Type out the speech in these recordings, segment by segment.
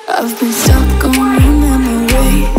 I've been stuck on your memory,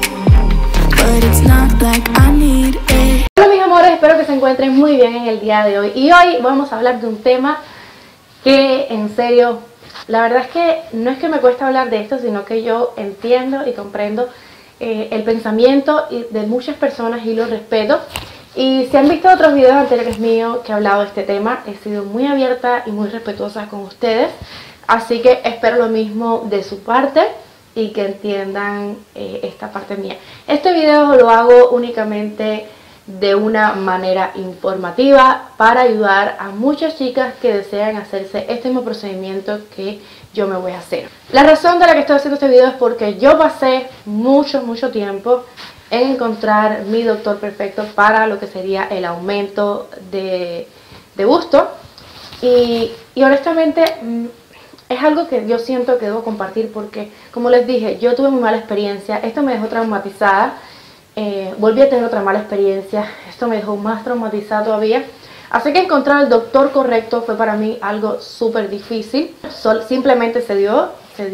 but it's not like I need it. Hola mis amores, espero que se encuentren muy bien en el día de hoy. Y hoy vamos a hablar de un tema que en serio, la verdad es que no es que me cuesta hablar de esto, sino que yo entiendo y comprendo el pensamiento de muchas personas y lo respeto. Y si han visto otros videos anteriores míos que he hablado de este tema, he sido muy abierta y muy respetuosa con ustedes. Así que espero lo mismo de su parte y que entiendan esta parte mía. Este video lo hago únicamente de una manera informativa para ayudar a muchas chicas que desean hacerse este mismo procedimiento que yo me voy a hacer. La razón de la que estoy haciendo este video es porque yo pasé mucho tiempo en encontrar mi doctor perfecto para lo que sería el aumento de busto y honestamente es algo que yo siento que debo compartir porque, como les dije, yo tuve muy mala experiencia. Esto me dejó traumatizada. Volví a tener otra mala experiencia. Esto me dejó más traumatizada todavía. Así que encontrar el doctor correcto fue para mí algo súper difícil. Simplemente se dio.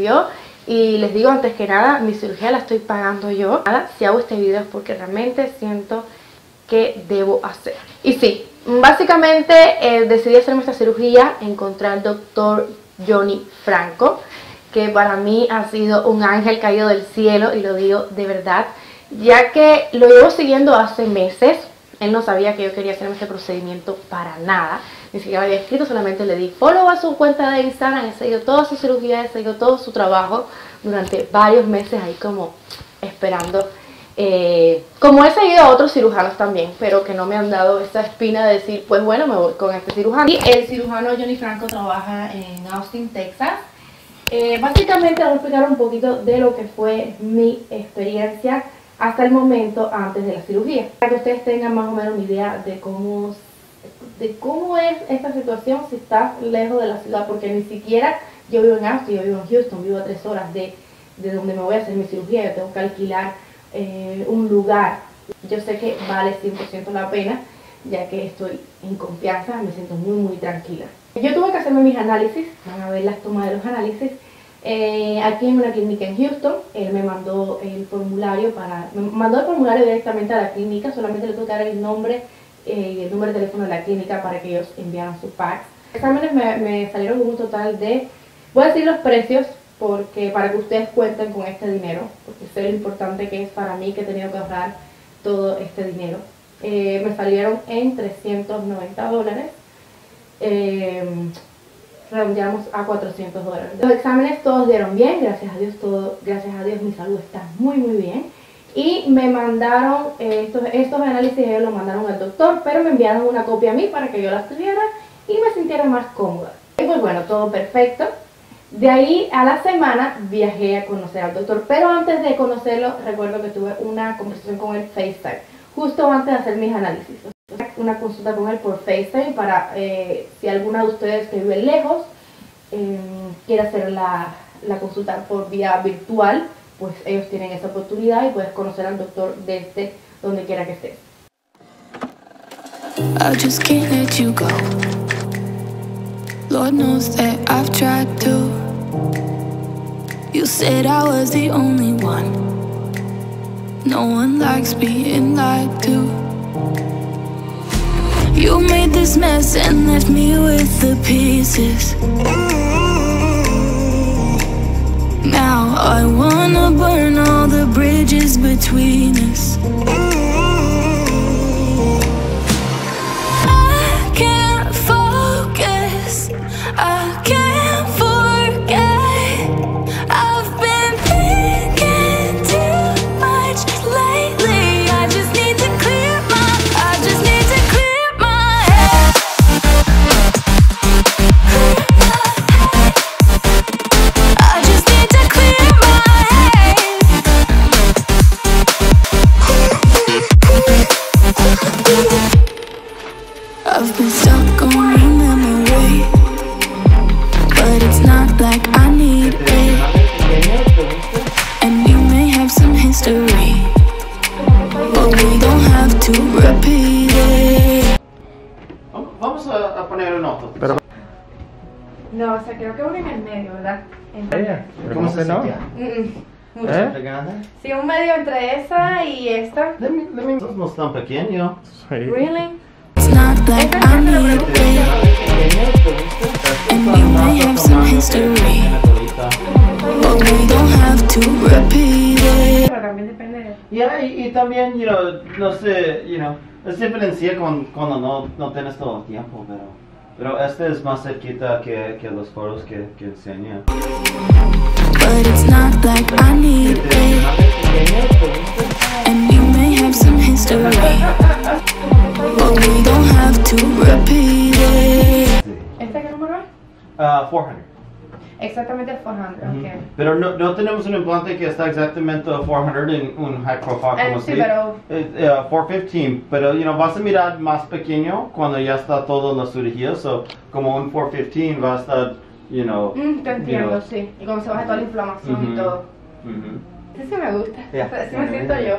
Y les digo antes que nada, mi cirugía la estoy pagando yo. Si hago este video es porque realmente siento que debo hacer. Y sí, básicamente decidí hacerme esta cirugía. Encontré al doctor Johnny Franco, que para mí ha sido un ángel caído del cielo, y lo digo de verdad, ya que lo llevo siguiendo hace meses. Él no sabía que yo quería hacerme este procedimiento para nada, ni siquiera me había escrito, solamente le di follow a su cuenta de Instagram, he seguido toda su cirugía, he seguido todo su trabajo durante varios meses ahí como esperando. Como he seguido a otros cirujanos también, pero que no me han dado esa espina de decir, pues bueno, me voy con este cirujano. Y el cirujano Johnny Franco trabaja en Austin, Texas. Básicamente voy a explicar un poquito de lo que fue mi experiencia hasta el momento antes de la cirugía, para que ustedes tengan más o menos una idea de cómo es esta situación si estás lejos de la ciudad, porque ni siquiera yo vivo en Austin, yo vivo en Houston, vivo a 3 horas de donde me voy a hacer mi cirugía. Yo tengo que alquilar un lugar. Yo sé que vale 100% la pena, ya que estoy en confianza, me siento muy tranquila. Yo tuve que hacerme mis análisis, van a ver las tomas de los análisis, aquí en una clínica en Houston. Él me mandó el formulario directamente a la clínica, solamente le tuve que dar el nombre y el número de teléfono de la clínica para que ellos enviaran su fax. Los exámenes me salieron con un total de, voy a decir los precios, porque para que ustedes cuenten con este dinero, porque sé lo importante que es para mí, que he tenido que ahorrar todo este dinero. Me salieron en $390, redondeamos a $400. Los exámenes todos dieron bien, gracias a Dios mi salud está muy bien. Y me mandaron estos análisis, ellos los mandaron al doctor, pero me enviaron una copia a mí para que yo las tuviera y me sintiera más cómoda. Y pues bueno, todo perfecto. De ahí a la semana viajé a conocer al doctor, pero antes de conocerlo recuerdo que tuve una conversación con él FaceTime, justo antes de hacer mis análisis. Una consulta con él por FaceTime para si alguna de ustedes que vive lejos quiere hacer la consulta por vía virtual, pues ellos tienen esa oportunidad y puedes conocer al doctor desde donde quiera que estés. I just can't let you go. Lord knows that I've tried to. You said I was the only one. No one likes being lied to. You made this mess and left me with the pieces. Now I wanna burn all the bridges between us. I can't focus, I can't forget. I've been thinking too much lately. I just need to clear my head. I just need to clear my head. creo que uno en el medio, ¿verdad? ¿Cómo se no? Mucho. Sí, un medio entre esa y esta. No es tan pequeño. Really? It's not like I need it, and we may have some history, but we don't have to repeat it. Pero también depende de... Y también, no sé, es diferencia cuando no tienes todo el tiempo, pero este es más cerquita que los foros que enseña. But it's not like I need it, and we may have some history, but we don't have to repeat it. ¿Este qué número es? 400. Exactamente 400, ok. Pero no tenemos un implante que está exactamente 400 en un high profile como sí, así. pero... 415, pero vas a mirar más pequeño cuando ya está todo en la cirugía, so como un 415 va a estar, te entiendo, sí. Y cuando se baja toda la inflamación y todo. Este sí me gusta, así me siento yo.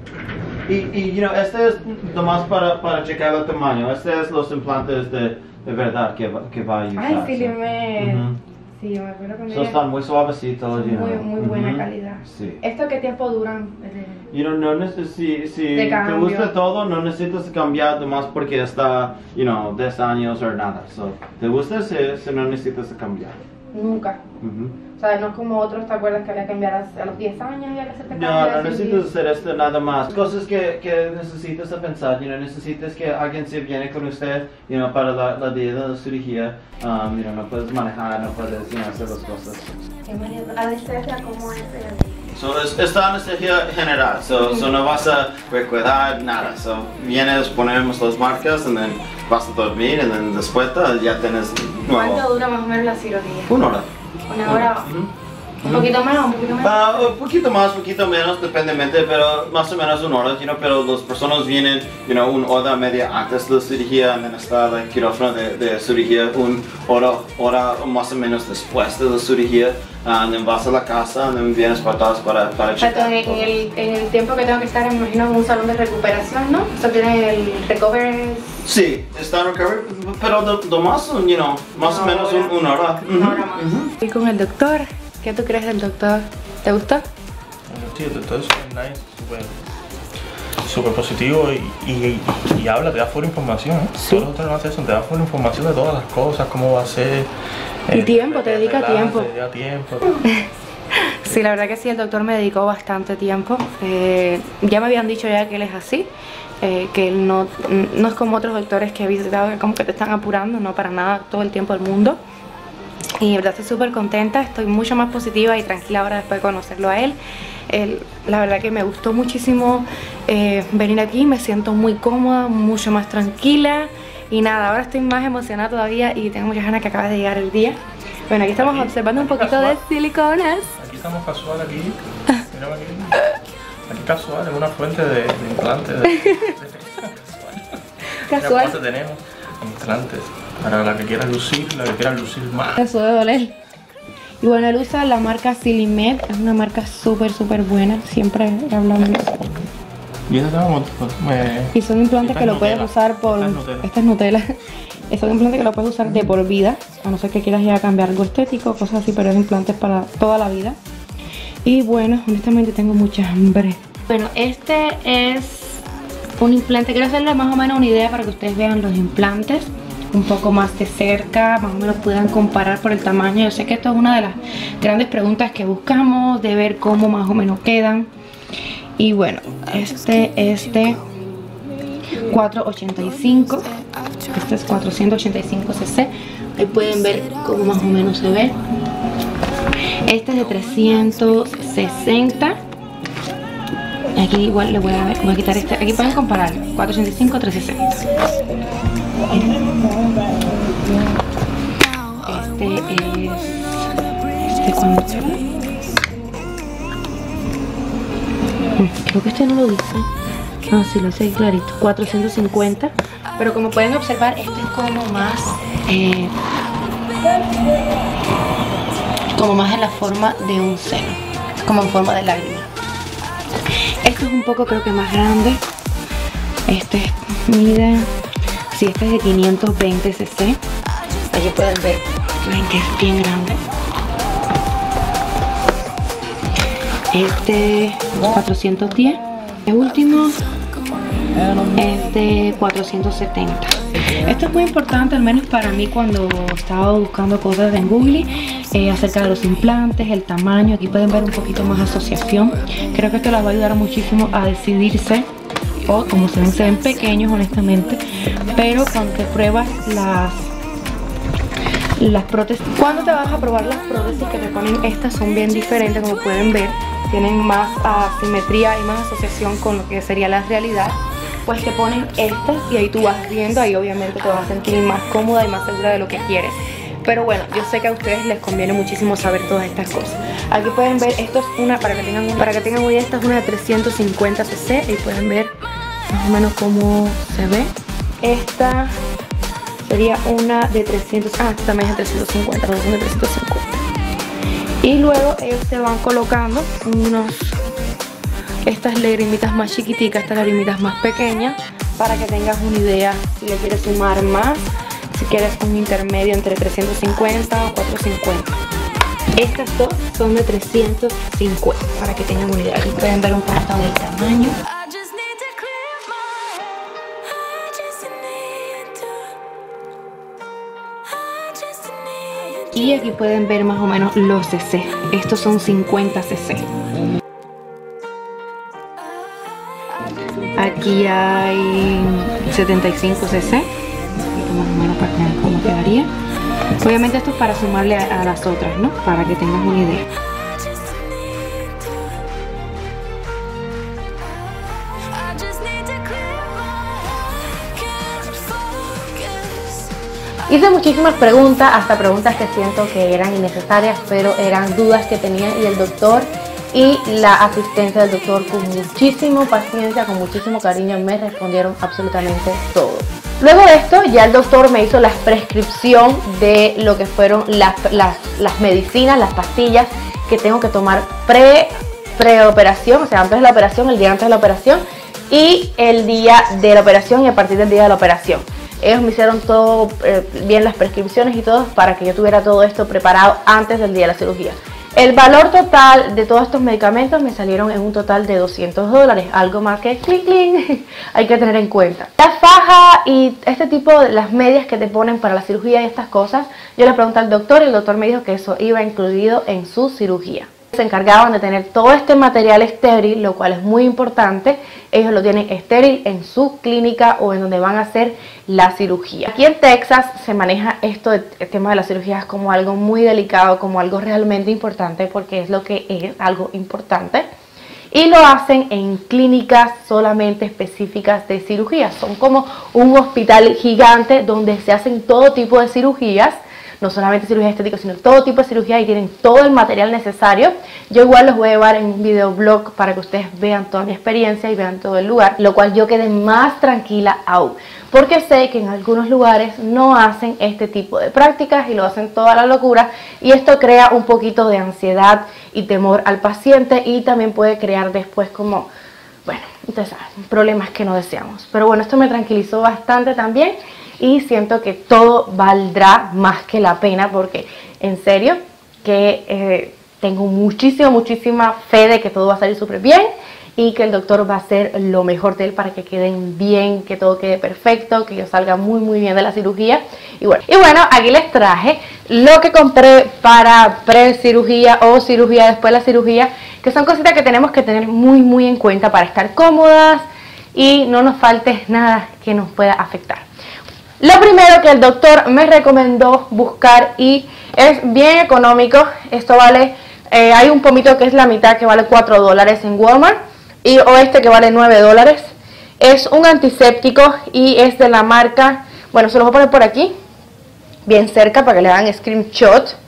Y este es nomás para checar el tamaño. Este es los implantes de verdad que va a ayudar. Ay, sí, sí, me acuerdo con ella. Están muy suavecitos. Muy buena calidad. Sí. ¿Esto qué tiempo duran? No necesitas, si te gusta todo, no necesitas cambiar nomás porque está, 10 años o nada. So, te gusta, si no necesitas cambiar. Nunca. O sea, no es como otros, ¿te acuerdas que había que enviar a los 10 años y a hacerte cambio? No necesitas hacer esto nada más. Cosas que necesitas pensar, necesitas que alguien se viene con usted, para la día de la cirugía. No puedes manejar, no puedes hacer las cosas. ¿Anestesia cómo es? Esta anestesia general, no vas a recuerdar nada. Vienes, ponemos las marcas, y vas a dormir, y después ya tienes nuevo. ¿Cuánto dura más o menos la cirugía? 1 hora. ¿Una hora? ¿Un poquito más o un poquito menos? Un poquito más, un poquito menos, dependientemente, pero más o menos 1 hora, pero las personas vienen, 1 hora media antes de la cirugía, y está el quirófano de cirugía 1 hora más o menos después de la cirugía, y vas a la casa, y vienes para checar. En el tiempo que tengo que estar, me imagino, en un salón de recuperación, ¿no? ¿Eso tiene el recovery? Sí, está en recovery, pero más, más o menos 1 hora. 1 hora más. Estoy con el doctor. ¿Qué tú crees del doctor? ¿Te gustó? Sí, el doctor es súper nice, súper positivo y habla, te da full información. Sí. Todos los doctores no hacen eso, te da full información de todas las cosas, cómo va a ser. Y tiempo, te dedica tiempo. Te da tiempo. Sí, la verdad que sí, el doctor me dedicó bastante tiempo. Ya me habían dicho ya que él es así, que él no es como otros doctores que he visitado que como que te están apurando, no para nada, todo el tiempo del mundo. Y de verdad estoy súper contenta, estoy mucho más positiva y tranquila ahora después de conocerlo a él. La verdad que me gustó muchísimo venir aquí, me siento muy cómoda, mucho más tranquila. Y nada, ahora estoy más emocionada todavía y tengo muchas ganas que acabe de llegar el día. Bueno, aquí estamos observando un poquito de siliconas. Aquí estamos casual, aquí. Mira aquí casual, en una fuente de implantes. Casual. Mira, tenemos implantes para la que quiera lucir más. Eso de doler. Y bueno, él usa la marca Silimed, es una marca súper buena, siempre hablamos de eso. Y eso Y son implantes que lo puedes usar por... Esta es Nutella. Son implantes que lo puedes usar de por vida, a no ser que quieras ya cambiar algo estético, cosas así, pero es implantes para toda la vida. Y bueno, honestamente tengo mucha hambre. Bueno, este es un implante, quiero hacerles más o menos una idea para que ustedes vean los implantes un poco más de cerca, más o menos puedan comparar por el tamaño. Yo sé que esto es una de las grandes preguntas que buscamos, de ver cómo más o menos quedan. Y bueno, este es de 485, este es 485 cc, ahí pueden ver cómo más o menos se ve. Este es de 360. Aquí igual le voy a quitar este, aquí pueden comparar 485, 360. Este es cuando creo que este no lo dice. Ah, sí, lo dice ahí clarito, 450. Pero como pueden observar, este es como más en la forma de un seno, como en forma de lágrima. Este es un poco, creo que más grande. Este mide, sí, este es de 520 cc. Aquí pueden ver Ven que es bien grande. Este 410. El último es de 470. Esto es muy importante, al menos para mí, cuando estaba buscando cosas en Google acerca de los implantes, el tamaño. Aquí pueden ver un poquito más asociación. Creo que esto les va a ayudar muchísimo a decidirse. O como se ven pequeños, honestamente, pero cuando te pruebas las prótesis, cuando te vas a probar las prótesis que te ponen, estas son bien diferentes, como pueden ver, tienen más asimetría y más asociación con lo que sería la realidad. Pues te ponen estas y ahí tú vas viendo, ahí obviamente te vas a sentir más cómoda y más segura de lo que quieres. Pero bueno, yo sé que a ustedes les conviene muchísimo saber todas estas cosas. Aquí pueden ver, esto es una, para que tengan una idea, esta es una de 350 cc y pueden ver más o menos cómo se ve. Esta sería una de 300, esta también es de 350, son de 350. Y luego ellos te van colocando estas lagrimitas más chiquiticas, estas lagrimitas más pequeñas, para que tengas una idea si le quieres sumar más, si quieres un intermedio entre 350 o 450. Estas dos son de 350, para que tengan una idea. Aquí pueden ver un poquito del tamaño. Y aquí pueden ver más o menos los cc. Estos son 50 cc. Aquí hay 75 cc. Más o menos para que vean cómo quedaría. Obviamente esto es para sumarle a las otras, ¿no? Para que tengas una idea. Hice muchísimas preguntas, hasta preguntas que siento que eran innecesarias, pero eran dudas que tenía, y el doctor y la asistente del doctor, con muchísima paciencia, con muchísimo cariño, me respondieron absolutamente todo. Luego de esto, ya el doctor me hizo la prescripción de lo que fueron las medicinas, las pastillas que tengo que tomar preoperación, o sea, antes de la operación, el día antes de la operación y el día de la operación y a partir del día de la operación. Ellos me hicieron todo bien, las prescripciones y todo, para que yo tuviera todo esto preparado antes del día de la cirugía. El valor total de todos estos medicamentos me salieron en un total de $200, algo más que clink clink hay que tener en cuenta. La faja y este tipo de las medias que te ponen para la cirugía y estas cosas, yo le pregunté al doctor y el doctor me dijo que eso iba incluido en su cirugía. Se encargaban de tener todo este material estéril, lo cual es muy importante. Ellos lo tienen estéril en su clínica o en donde van a hacer la cirugía. Aquí en Texas se maneja esto, el tema de las cirugías, como algo muy delicado, como algo realmente importante, porque es lo que es, algo importante. Y lo hacen en clínicas solamente específicas de cirugías. Son como un hospital gigante donde se hacen todo tipo de cirugías. No solamente cirugía estética, sino todo tipo de cirugía, y tienen todo el material necesario. Yo igual los voy a llevar en un videoblog para que ustedes vean toda mi experiencia y vean todo el lugar, lo cual yo quedé más tranquila aún, porque sé que en algunos lugares no hacen este tipo de prácticas y lo hacen toda la locura, y esto crea un poquito de ansiedad y temor al paciente, y también puede crear después como, bueno, ustedes saben, problemas que no deseamos. Pero bueno, esto me tranquilizó bastante también. Y siento que todo valdrá más que la pena, porque en serio que tengo muchísima fe de que todo va a salir súper bien y que el doctor va a hacer lo mejor de él para que queden bien, que todo quede perfecto, que yo salga muy bien de la cirugía. Y bueno, aquí les traje lo que compré para pre-cirugía o cirugía después de la cirugía, que son cositas que tenemos que tener muy en cuenta para estar cómodas y no nos falte nada que nos pueda afectar. Lo primero que el doctor me recomendó buscar, y es bien económico, esto vale, hay un pomito que es la mitad que vale $4 en Walmart, o este que vale $9, es un antiséptico y es de la marca, bueno, se los voy a poner por aquí, bien cerca para que le hagan screenshot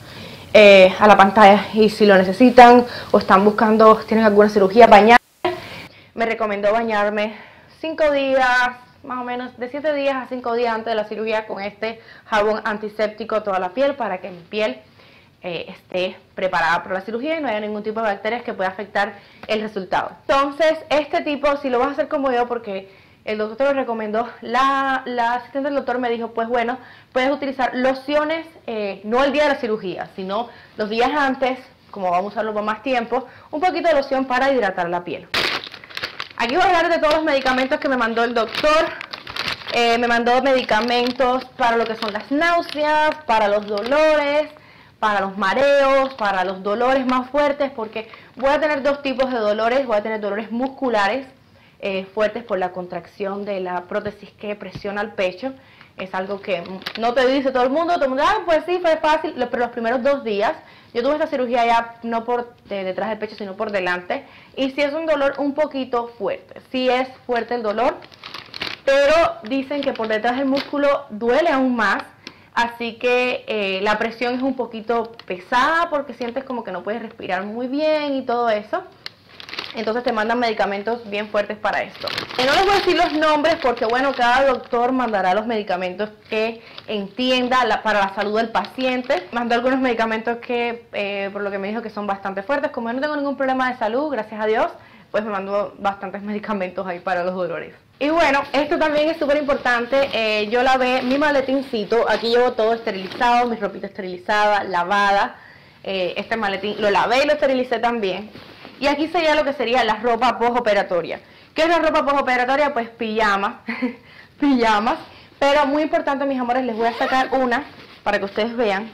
a la pantalla, y si lo necesitan o están buscando, tienen alguna cirugía, bañar. Me recomendó bañarme 5 días, más o menos de 7 días a 5 días antes de la cirugía, con este jabón antiséptico a toda la piel, para que mi piel esté preparada para la cirugía y no haya ningún tipo de bacterias que pueda afectar el resultado. Entonces, este tipo, si lo vas a hacer como yo, porque el doctor te lo recomendó, la asistente del doctor me dijo, pues bueno, puedes utilizar lociones, no el día de la cirugía, sino los días antes, como vamos a usarlo por más tiempo, un poquito de loción para hidratar la piel. Aquí voy a hablar de todos los medicamentos que me mandó el doctor. Me mandó medicamentos para lo que son las náuseas, para los dolores, para los mareos, para los dolores más fuertes, porque voy a tener dos tipos de dolores. Voy a tener dolores musculares fuertes por la contracción de la prótesis que presiona el pecho. Es algo que no te dice todo el mundo, pues sí, fue fácil, pero los primeros 2 días, yo tuve esta cirugía ya no por detrás del pecho, sino por delante, y sí es un dolor un poquito fuerte, sí es fuerte el dolor, pero dicen que por detrás del músculo duele aún más, así que la presión es un poquito pesada porque sientes como que no puedes respirar muy bien y todo eso. Entonces te mandan medicamentos bien fuertes para esto. Y no les voy a decir los nombres porque bueno, cada doctor mandará los medicamentos que entienda para la salud del paciente. Mandó algunos medicamentos que, por lo que me dijo, que son bastante fuertes. Como yo no tengo ningún problema de salud, gracias a Dios, pues me mandó bastantes medicamentos ahí para los dolores. Y bueno, esto también es súper importante. Yo lavé mi maletincito. Aquí llevo todo esterilizado, mi ropita esterilizada, lavada. Este maletín lo lavé y lo esterilicé también. Y aquí sería lo que sería la ropa postoperatoria. ¿Qué es la ropa postoperatoria? Pues pijamas, pijamas. Pero muy importante, mis amores, les voy a sacar una para que ustedes vean.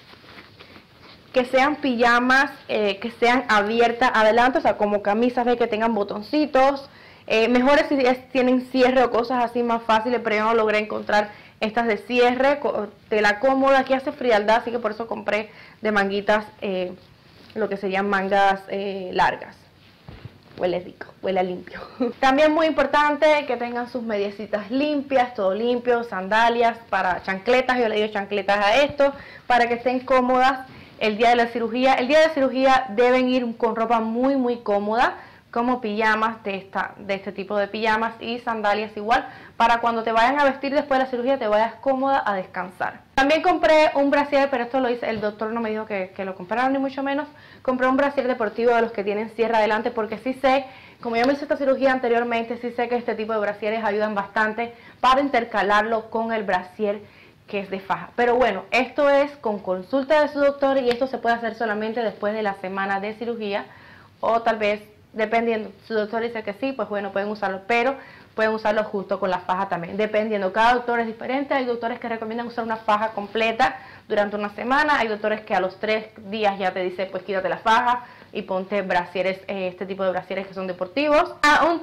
Que sean pijamas, que sean abiertas adelante, o sea, como camisas que tengan botoncitos. Mejores si tienen cierre o cosas así más fáciles, pero yo no logré encontrar estas de cierre, tela cómoda. Aquí hace frialdad, así que por eso compré de manguitas, lo que serían mangas largas. Huele rico, huele limpio. También muy importante que tengan sus mediecitas limpias, todo limpio, sandalias, para chancletas, yo le digo chancletas a esto, para que estén cómodas el día de la cirugía. El día de la cirugía deben ir con ropa muy cómoda, como pijamas de este tipo de pijamas y sandalias igual, para cuando te vayan a vestir después de la cirugía te vayas cómoda a descansar. También compré un brasier, pero esto lo hice, el doctor no me dijo que lo compraran ni mucho menos. Compré un brasier deportivo de los que tienen cierre adelante, porque sí sé, como yo me hice esta cirugía anteriormente, sí sé que este tipo de brasieres ayudan bastante para intercalarlo con el brasier que es de faja. Pero bueno, esto es con consulta de su doctor y esto se puede hacer solamente después de la semana de cirugía, o tal vez dependiendo, su doctor dice que sí, pues bueno, pueden usarlo, pero pueden usarlo justo con la faja también, dependiendo, cada doctor es diferente. Hay doctores que recomiendan usar una faja completa durante una semana, hay doctores que a los 3 días ya te dicen pues quítate la faja y ponte brasieres, este tipo de brasieres que son deportivos.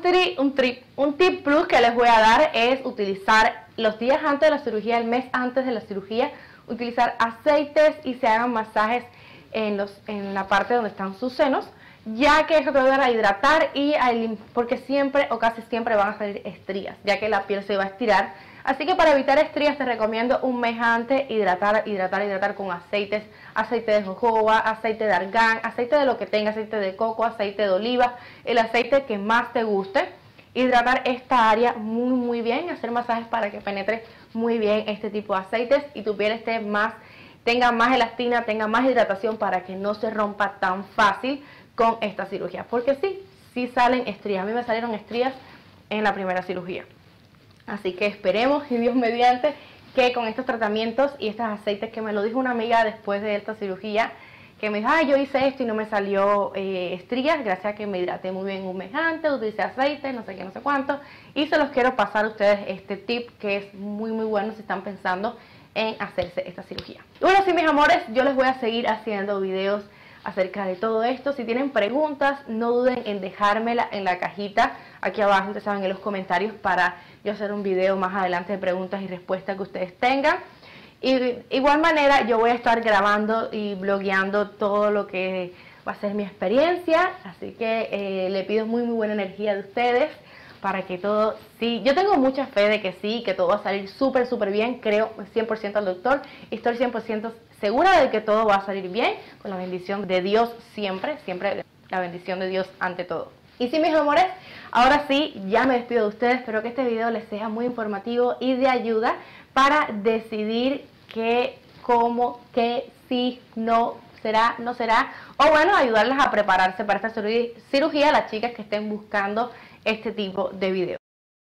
Un tip plus que les voy a dar es utilizar los días antes de la cirugía, el mes antes de la cirugía, utilizar aceites y se hagan masajes en la parte donde están sus senos, ya que eso te va a ayudar a hidratar y porque siempre o casi siempre van a salir estrías, ya que la piel se va a estirar. Así que para evitar estrías te recomiendo un mes antes hidratar con aceites, aceite de jojoba, aceite de argán, aceite de lo que tenga, aceite de coco, aceite de oliva, el aceite que más te guste. Hidratar esta área muy bien, hacer masajes para que penetre muy bien este tipo de aceites y tu piel tenga más elastina, tenga más hidratación para que no se rompa tan fácil con esta cirugía, porque sí salen estrías. A mí me salieron estrías en la primera cirugía, así que esperemos, y Dios mediante, que con estos tratamientos y estos aceites, que me lo dijo una amiga después de esta cirugía, que me dijo, yo hice esto y no me salió estrías, gracias a que me hidraté muy bien un mes antes, utilicé aceite, no sé qué, no sé cuánto, y se los quiero pasar a ustedes este tip que es muy bueno si están pensando en hacerse esta cirugía. Y bueno, sí, mis amores, yo les voy a seguir haciendo videos acerca de todo esto. Si tienen preguntas, no duden en dejármela en la cajita aquí abajo, ustedes saben, en los comentarios, para yo hacer un video más adelante de preguntas y respuestas que ustedes tengan. Y de igual manera yo voy a estar grabando y blogueando todo lo que va a ser mi experiencia, así que le pido muy buena energía de ustedes para que todo, yo tengo mucha fe de que sí, que todo va a salir súper bien, creo 100% al doctor y estoy 100% segura de que todo va a salir bien, con la bendición de Dios siempre la bendición de Dios ante todo. Y sí, mis amores, ahora sí, ya me despido de ustedes, espero que este video les sea muy informativo y de ayuda para decidir qué, cómo, qué, sí, no será, no será, o bueno, ayudarles a prepararse para esta cirugía a las chicas que estén buscando este tipo de videos.